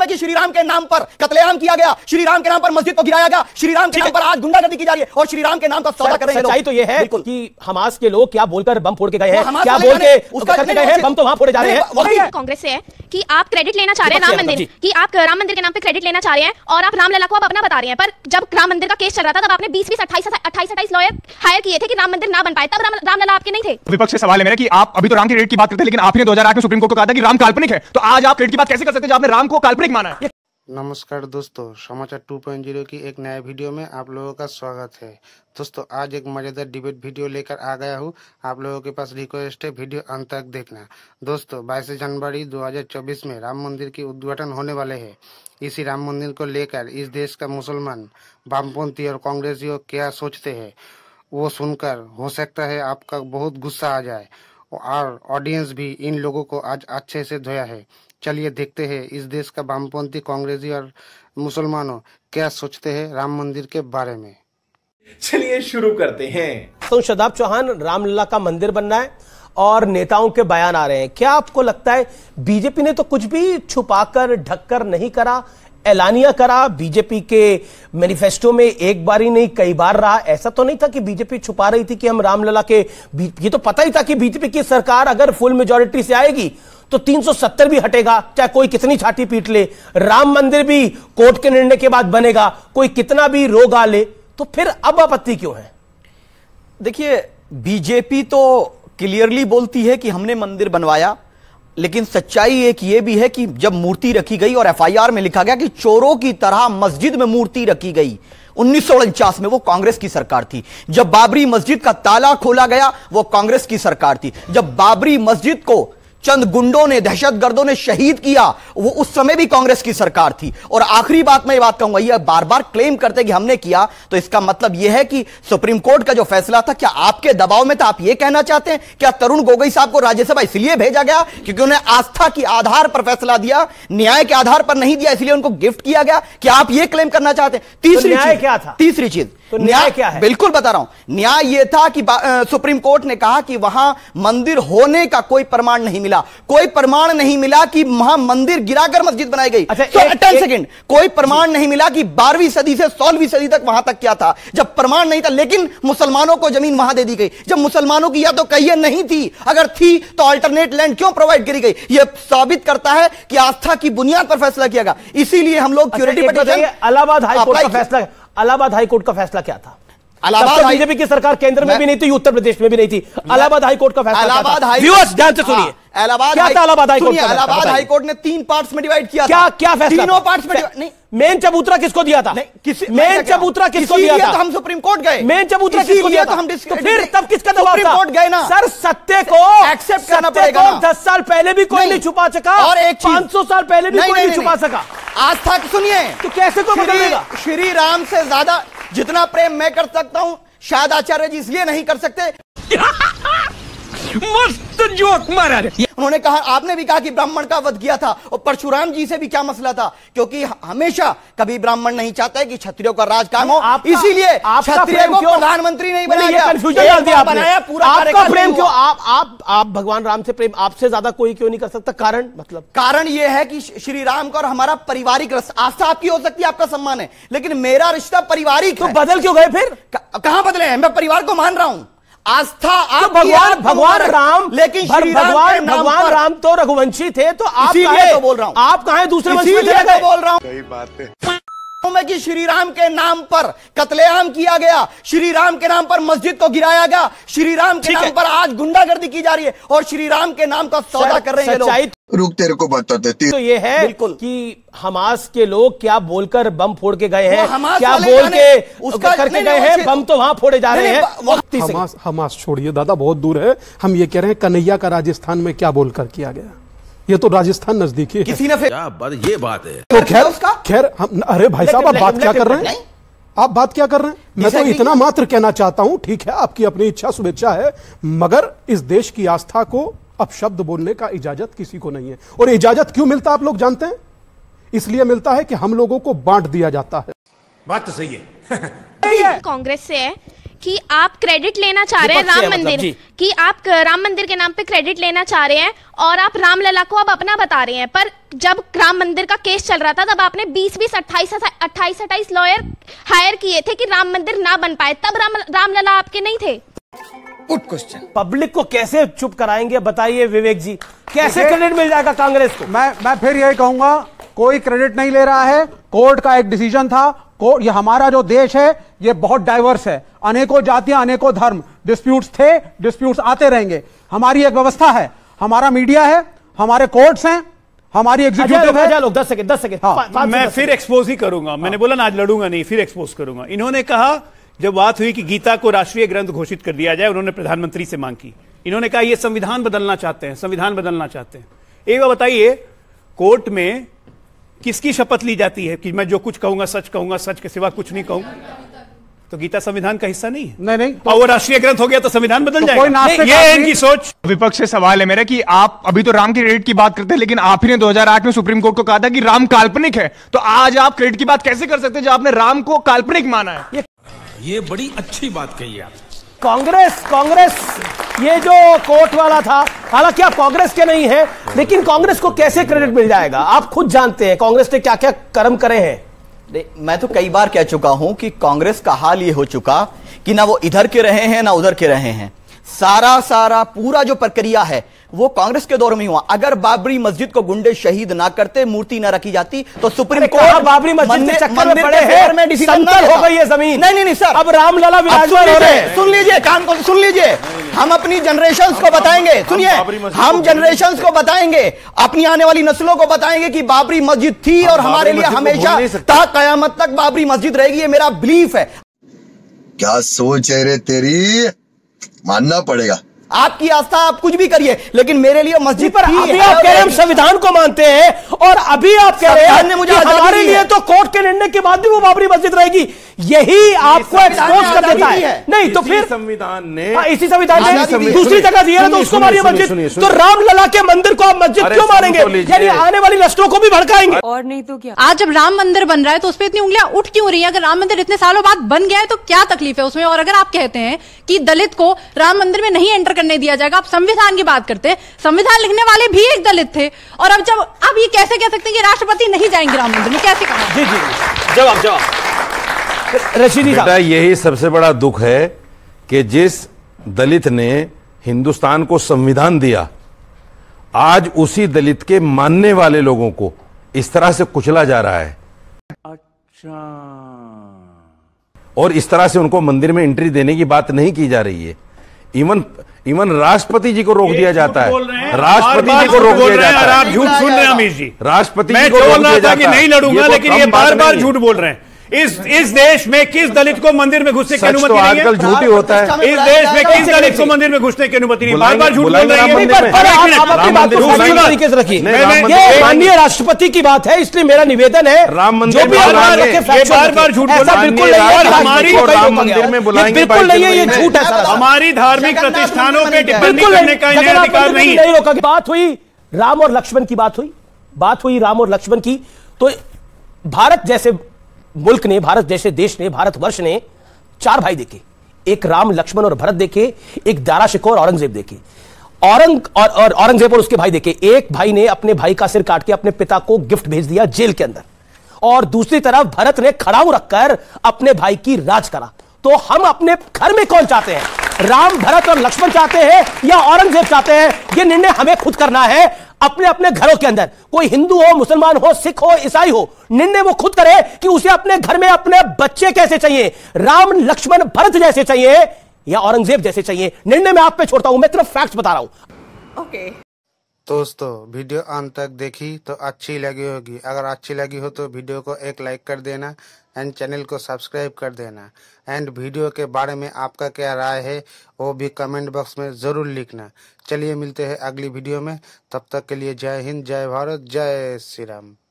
में कि श्री राम के नाम पर कत्लेआम किया गया, श्री राम के नाम पर मस्जिद को गिराया गया, श्री राम के नाम पर आज गुंडागर्दी की जा रही है और श्री राम के नाम का सौदा कर रहे हैं लोग। सच्चाई तो यह है कि हमास के लोग क्या बोलकर बम फोड़ के गए हैं, क्या बोल के उसका करके गए हैं, बम तो वहां फोड़े जा रहे हैं। कांग्रेस से है कि आप क्रेडिट लेना चाह रहे हैं राम मंदिर की, आप राम मंदिर के नाम पे क्रेडिट लेना चाह रहे हैं और आप रामलला को आप अपना बता रहे हैं। पर जब राम मंदिर का केस चल रहा था तब आपने 20-20, 28 लॉयर हायर किए थे कि राम मंदिर ना बन पाए, तब रामलला आपके नहीं थे। विपक्ष से सवाल है मेरा कि आप अभी तो राम के क्रेडिट की बात करते हैं, लेकिन आपने 2008 में सुप्रीम कोर्ट को कहा था कि राम काल्पनिक है, तो आज आप क्रेडिट की बात कैसे कर सकते हैं जब आपने राम को काल्पनिक माना है? नमस्कार दोस्तों, समाचार 2.0 की एक नए वीडियो में आप लोगों का स्वागत है। दोस्तों आज एक मजेदार डिबेट वीडियो लेकर आ गया हूँ। आप लोगों के पास रिक्वेस्ट है वीडियो अंत तक देखना। दोस्तों 22 जनवरी 2024 में राम मंदिर की उद्घाटन होने वाले हैं। इसी राम मंदिर को लेकर इस देश का मुसलमान, वामपंथी और कांग्रेसियों क्या सोचते हैं वो सुनकर हो सकता है आपका बहुत गुस्सा आ जाए और ऑडियंस भी इन लोगों को आज अच्छे से धोया है। चलिए देखते हैं इस देश का वामपंथी, कांग्रेसी और मुसलमानों क्या सोचते हैं राम मंदिर के बारे में। चलिए शुरू करते हैं। तो शादाब चौहान, रामलला का मंदिर बनना है और नेताओं के बयान आ रहे हैं। क्या आपको लगता है बीजेपी ने तो कुछ भी छुपाकर ढककर नहीं करा, ऐलानिया करा? बीजेपी के मैनिफेस्टो में एक बार ही नहीं कई बार रहा। ऐसा तो नहीं था कि बीजेपी छुपा रही थी कि हम रामलला के, ये तो पता ही था कि बीजेपी की सरकार अगर फुल मेजॉरिटी से आएगी तो 370 भी हटेगा, चाहे कोई कितनी छाती पीट ले। राम मंदिर भी कोर्ट के निर्णय के बाद बनेगा, कोई कितना भी रोग आ ले। तो फिर अब आपत्ति क्यों है? देखिए, बीजेपी तो क्लियरली बोलती है कि हमने मंदिर बनवाया, लेकिन सच्चाई एक ये भी है कि जब मूर्ति रखी गई और एफआईआर में लिखा गया कि चोरों की तरह मस्जिद में मूर्ति रखी गई, 1949 में वो कांग्रेस की सरकार थी। जब बाबरी मस्जिद का ताला खोला गया वो कांग्रेस की सरकार थी। जब बाबरी मस्जिद को चंद गुंडों ने, दहशतगर्दों ने शहीद किया, वो उस समय भी कांग्रेस की सरकार थी। और आखिरी बात मैं ये बात कहूंगा, ये बार बार क्लेम करते कि हमने किया, तो इसका मतलब यह है कि सुप्रीम कोर्ट का जो फैसला था क्या आपके दबाव में था? आप ये कहना चाहते हैं क्या तरुण गोगोई साहब को राज्यसभा इसलिए भेजा गया क्योंकि उन्हें आस्था के आधार पर फैसला दिया, न्याय के आधार पर नहीं दिया, इसलिए उनको गिफ्ट किया गया? क्या आप ये क्लेम करना चाहते हैं? तीसरी चीज तो न्याय क्या है? बिल्कुल बता रहा हूं। न्याय यह था कि सुप्रीम कोर्ट ने कहा कि वहां मंदिर होने का कोई प्रमाण नहीं मिला। कोई प्रमाण नहीं मिला कि वहां मंदिर गिराकर मस्जिद बनाई गई। अच्छा, 10 सेकंड। कोई प्रमाण नहीं मिला कि 12वीं सदी से 16वीं सदी तक वहां तक क्या था। जब प्रमाण नहीं था, लेकिन मुसलमानों को जमीन वहां दे दी गई। जब मुसलमानों की या तो कहिए नहीं थी, अगर थी तो अल्टरनेट लैंड क्यों प्रोवाइड करी गई? यह साबित करता है कि आस्था की बुनियाद पर फैसला किया गया। इसीलिए हम लोग इलाहाबाद हाईकोर्ट का फैसला क्या था? बीजेपी की सरकार केंद्र में भी नहीं थी, उत्तर प्रदेश में भी नहीं थी। इलाहाबाद हाईकोर्ट का फैसला ध्यान से सुनिए। इलाहाबाद हाईकोर्ट ने 3 पार्ट्स में डिवाइड किया। क्या फैसला? तीनों पार्ट्स में नहीं। मेन चबूतरा किसको दिया था? मेन चबूतरा किसको दिया था? तो हम सुप्रीम कोर्ट गए। मेन चबूतरा किसको दिया था? तो फिर तब किसका दबाव था? सुप्रीम कोर्ट गए ना सर। सत्य को एक्सेप्ट करना पड़ेगा। 10 साल पहले भी कोई नहीं छुपा सका और 500 साल पहले भी कोई नहीं छुपा सका। आस्था सुनिए, तो कैसे कोई बदलेगा? श्री राम से ज्यादा जितना प्रेम मैं कर सकता हूं शायद आचार्य जी इसलिए नहीं कर सकते। मस्त जोक मारा रे। उन्होंने कहा, आपने भी कहा कि ब्राह्मण का वध किया था, और परशुराम जी से भी क्या मसला था? क्योंकि हमेशा कभी ब्राह्मण नहीं चाहता है कि क्षत्रियों का राज कायम हो, इसीलिए क्षत्रिय को प्रधानमंत्री नहीं बनाया गया। कंफ्यूजन डाल दिया आपने। आपका प्रेम क्यों? आप भगवान राम से प्रेम आपसे ज्यादा कोई क्यों नहीं कर सकता? कारण मतलब कारण यह है कि श्री राम का और हमारा पारिवारिक आस्था आपकी हो सकती है, आपका सम्मान है, लेकिन मेरा रिश्ता पारिवारिक। तो बदल क्यों गए फिर? कहां बदले हैं? मैं परिवार को मान रहा हूं। आस्था आप भगवान राम, लेकिन भगवान राम तो रघुवंशी थे, तो आप तो बोल रहा हूं, आप कहां दूसरे वंश में चले गए? बोल रहा हूं, सही बात है में कि श्री राम के नाम पर कत्लेआम किया गया, श्री राम के नाम पर मस्जिद को गिराया गया, श्री राम के नाम पर आज गुंडागर्दी की जा रही है और श्री राम के नाम का सौदा कर रहे हैं लोग। रुक, तेरे को बताते तो ये है बिल्कुल कि हमास के लोग क्या बोलकर बम फोड़ के गए हैं, क्या बोल के उसका करके गए हैं, बम तो वहां फोड़े जा रहे हैं। हमास छोड़िए दादा, बहुत दूर है। हम ये कह रहे हैं कन्हैया का राजस्थान में क्या बोलकर किया गया, ये तो राजस्थान नजदीकी है। किसी ने फिर ये बात है तो खैर हम, अरे भाई साहब आप बात क्या कर रहे हैं? आप बात क्या कर रहे हैं? मैं तो इतना मात्र कहना चाहता हूं, ठीक है आपकी अपनी इच्छा, शुभेच्छा है, मगर इस देश की आस्था को अब शब्द बोलने का इजाजत किसी को नहीं है। और इजाजत क्यों मिलता आप लोग जानते हैं? इसलिए मिलता है कि हम लोगों को बांट दिया जाता है। बात तो सही है। कांग्रेस से है कि आप क्रेडिट लेना चाह रहे हैं राम मंदिर, कि आप राम मंदिर के नाम पे क्रेडिट लेना चाह रहे हैं और आप रामलला को अब अपना बता रहे हैं। पर जब राम मंदिर का केस चल रहा था तब आपने 20-20, 28-28 लॉयर हायर किए थे कि राम मंदिर ना बन पाए, तब रामलला आपके नहीं थे। Good question. पब्लिक को कैसे चुप कराएंगे बताइए विवेक जी, कैसे क्रेडिट मिल जाएगा कांग्रेस को? मैं फिर यही कहूंगा, कोई क्रेडिट नहीं ले रहा है। कोर्ट का एक डिसीजन था। कोर्ट, ये हमारा जो देश है ये बहुत डाइवर्स है, अनेकों जातियां, अनेकों धर्म, डिस्प्यूट्स थे, डिस्प्यूट्स आते रहेंगे। हमारी एक व्यवस्था है, हमारा मीडिया है, हमारे कोर्ट्स हैं, हमारी एग्जीक्यूटिव है। 10 सेकंड। हाँ, मैं फिर एक्सपोज ही करूंगा। मैंने बोला ना आज लड़ूंगा नहीं, फिर एक्सपोज करूंगा। इन्होंने कहा जब बात हुई कि गीता को राष्ट्रीय ग्रंथ घोषित कर दिया जाए, उन्होंने प्रधानमंत्री से मांग की। इन्होंने कहा ये संविधान बदलना चाहते हैं, संविधान बदलना चाहते हैं। एक बार बताइए, कोर्ट में किसकी शपथ ली जाती है कि मैं जो कुछ कहूंगा, सच के सिवा कुछ नहीं कहूंगा? तो गीता संविधान का हिस्सा नहीं है। नहीं। और वो राष्ट्रीय ग्रंथ हो गया तो संविधान बदल जाएगा। ये है इनकी सोच। विपक्ष से सवाल है मेरा कि आप अभी तो राम के क्रेडिट की बात करते हैं, लेकिन आप ही ने 2008 में सुप्रीम कोर्ट को कहा था कि राम काल्पनिक है, तो आज आप क्रेडिट की बात कैसे कर सकते हैं जब आपने राम को काल्पनिक माना है? ये बड़ी अच्छी बात कही आप। कांग्रेस ये जो कोर्ट वाला था, हालांकि आप कांग्रेस के नहीं हैं, लेकिन कांग्रेस को कैसे क्रेडिट मिल जाएगा? आप खुद जानते हैं कांग्रेस ने क्या क्या कर्म करे हैं। मैं तो कई बार कह चुका हूं कि कांग्रेस का हाल ये हो चुका कि ना वो इधर के रहे हैं ना उधर के रहे हैं। सारा पूरा जो प्रक्रिया है वो कांग्रेस के दौर में हुआ। अगर बाबरी मस्जिद को गुंडे शहीद ना करते, मूर्ति ना रखी जाती, तो सुप्रीम कोर्ट बाबरी मस्जिद के चक्कर में पड़े हैं, समतल हो गई है जमीन। नहीं सर, अब रामलला विराजमान हो रहे हैं। सुन लीजिए, कान को सुन लीजिए। हम अपनी जनरेशंस को बताएंगे, सुनिए, हम जनरेशंस को बताएंगे, अपनी आने वाली नस्लों को बताएंगे कि बाबरी मस्जिद थी और हमारे लिए हमेशा ता कयामत तक बाबरी मस्जिद रहेगी। ये मेरा बिलीफ है। क्या सोच है रे तेरी, मानना पड़ेगा। आपकी आस्था, आप कुछ भी करिए, लेकिन मेरे लिए मस्जिद पर अभी आप कह रहे हैं हम संविधान को मानते हैं, और अभी आप कह रहे हैं मुझे हमारे लिए तो कोर्ट के निर्णय के बाद भी वो बाबरी मस्जिद रहेगी। यही आपको एक्सपोज कर देता है। नहीं तो फिर संविधान ने, इसी संविधान ने दूसरी जगह दिया है तो उसको मारिए मस्जिद। तो रामलला के मंदिर को आप मस्जिद क्यों मारेंगे? यानी आने वाली नस्लों को भी भड़काएंगे। और नहीं तो क्या? आज जब राम मंदिर बन रहा है तो उस पर इतनी उंगलियां उठ क्यों रही है? अगर राम मंदिर इतने सालों बाद बन गया है तो क्या तकलीफ है उसमें? और अगर आप कहते हैं कि दलित को राम मंदिर में नहीं एंटर करने दिया जाएगा, आप संविधान की बात करते हैं, संविधान लिखने वाले भी एक दलित थे, और अब जब आप ये कैसे कह सकते हैं कि राष्ट्रपति नहीं जाएंगे राम मंदिर में? कैसे कहा? जी जवाब रशीदी साहब। यही सबसे बड़ा दुख है कि जिस दलित ने हिंदुस्तान को संविधान दिया, आज उसी दलित के मानने वाले लोगों को इस तरह से कुचला जा रहा है। अच्छा। और इस तरह से उनको मंदिर में एंट्री देने की बात नहीं की जा रही है। इवन राष्ट्रपति जी को रोक दिया जाता है। राष्ट्रपति जी को रोक दिया जाता है। आप झूठ सुन रहे हैं अमीश जी। राष्ट्रपति मैं बोल रहा था कि नहीं लड़ूंगा, लेकिन ये बार बार झूठ बोल रहे हैं। इस देश में किस दलित को मंदिर में घुसने की अनुमति नहीं है? आजकल झूठ ही होता है। इस देश में किस दलित को मंदिर में घुसने की अनुमति नहीं? बार बार झूठ बोल रहे हैं। माननीय राष्ट्रपति की बात है, इसलिए मेरा निवेदन है राम मंदिर जो भी बार बार झूठ बोल रहा बिल्कुल नहीं है। हमारी मंदिर में बुलाएंगे, बिल्कुल नहीं है, ये झूठ है सर। हमारी धार्मिक प्रतिष्ठानों पे टिप्पणी करने का इन्हें अधिकार नहीं है। बात हुई राम और लक्ष्मण की, बात हुई राम और लक्ष्मण की। तो भारत जैसे मुल्क ने, भारत जैसे देश ने, भारतवर्ष ने 4 भाई देखे, एक राम, लक्ष्मण और भरत देखे, एक दारा शिकोह और औरंगजेब देखे। औरंगजेब और उसके भाई देखे। एक भाई ने अपने भाई का सिर काट के अपने पिता को गिफ्ट भेज दिया जेल के अंदर, और दूसरी तरफ भरत ने खड़ाऊ रखकर अपने भाई की राज करा। तो हम अपने घर में कौन चाहते हैं? राम, भरत और लक्ष्मण चाहते हैं या औरंगजेब चाहते हैं? यह निर्णय हमें खुद करना है अपने अपने घरों के अंदर। कोई हिंदू हो, मुसलमान हो, सिख हो, ईसाई हो, निर्णय वो खुद करे कि उसे अपने घर में अपने बच्चे कैसे चाहिए, राम, लक्ष्मण, भरत जैसे चाहिए या औरंगजेब जैसे चाहिए। निर्णय मैं आप पे छोड़ता हूं, मैं सिर्फ फैक्ट्स बता रहा हूं। ओके दोस्तों, वीडियो अंत तक देखी तो अच्छी लगी होगी। अगर अच्छी लगी हो तो वीडियो को एक लाइक कर देना एंड चैनल को सब्सक्राइब कर देना। एंड वीडियो के बारे में आपका क्या राय है वो भी कमेंट बॉक्स में ज़रूर लिखना। चलिए मिलते हैं अगली वीडियो में, तब तक के लिए जय हिंद, जय भारत, जय श्री राम।